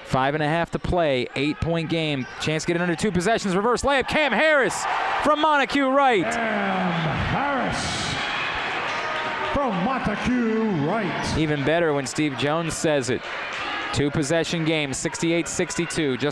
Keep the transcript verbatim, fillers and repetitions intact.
Five and a half to play, eight-point game. Chance to get it under two possessions. Reverse layup. Cam Harris from Montaque Wright. Cam Harris from Montaque Wright. Even better when Steve Jones says it. Two-possession game, sixty-eight sixty-two. Just